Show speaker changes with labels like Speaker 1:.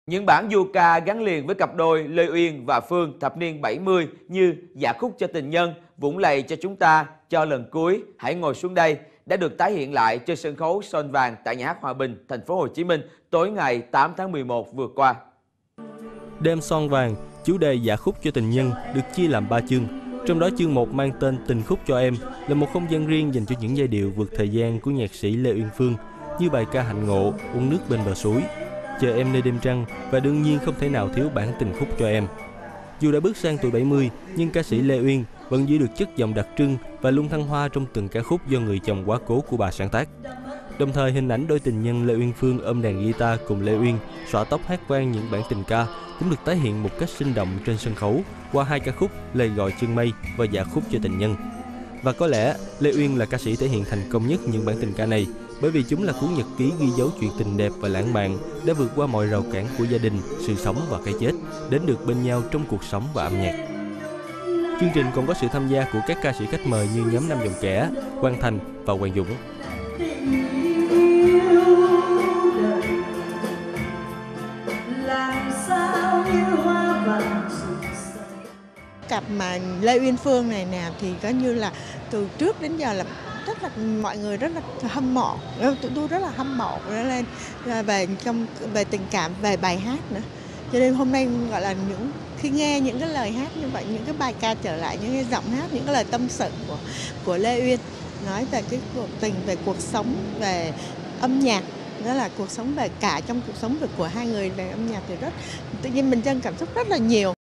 Speaker 1: Những bản du ca gắn liền với cặp đôi Lê Uyên và Phương thập niên 70 như Dạ khúc cho tình nhân, Vũng lầy cho chúng ta, Cho lần cuối, Hãy ngồi xuống đây đã được tái hiện lại trên sân khấu Son Vàng tại Nhà hát Hòa Bình, thành phố Hồ Chí Minh tối ngày 8 tháng 11 vừa qua.
Speaker 2: Đêm Son Vàng, chủ đề Dạ khúc cho tình nhân được chia làm 3 chương. Trong đó chương 1 mang tên Tình khúc cho em là một không gian riêng dành cho những giai điệu vượt thời gian của nhạc sĩ Lê Uyên Phương như bài ca Hạnh ngộ, Uống nước bên bờ suối, Chờ em nơi đêm trăng và đương nhiên không thể nào thiếu bản Tình khúc cho em. Dù đã bước sang tuổi 70, nhưng ca sĩ Lê Uyên vẫn giữ được chất giọng đặc trưng và luôn thăng hoa trong từng ca khúc do người chồng quá cố của bà sáng tác. Đồng thời, hình ảnh đôi tình nhân Lê Uyên Phương ôm đàn guitar cùng Lê Uyên xõa tóc hát vang những bản tình ca cũng được tái hiện một cách sinh động trên sân khấu qua hai ca khúc Lời gọi chân mây và Dạ khúc cho tình nhân. Và có lẽ Lê Uyên là ca sĩ thể hiện thành công nhất những bản tình ca này, bởi vì chúng là cuốn nhật ký ghi dấu chuyện tình đẹp và lãng mạn đã vượt qua mọi rào cản của gia đình, sự sống và cái chết, đến được bên nhau trong cuộc sống và âm nhạc. Chương trình còn có sự tham gia của các ca sĩ khách mời như nhóm Năm Dòng Kẻ, Quang Thành và Hoàng Dũng.
Speaker 3: Cặp mà Lê Uyên Phương này nè thì coi như là từ trước đến giờ là rất là mọi người rất là hâm mộ, tụi tôi rất là hâm mộ lên về tình cảm, về bài hát nữa. Cho nên hôm nay gọi là khi nghe những cái lời hát như vậy, những cái bài ca trở lại, những cái giọng hát, những cái lời tâm sự của Lê Uyên nói về cái cuộc tình, về cuộc sống, về âm nhạc, đó là cuộc sống về cả trong cuộc sống của hai người về âm nhạc thì tự nhiên mình dâng cảm xúc rất là nhiều.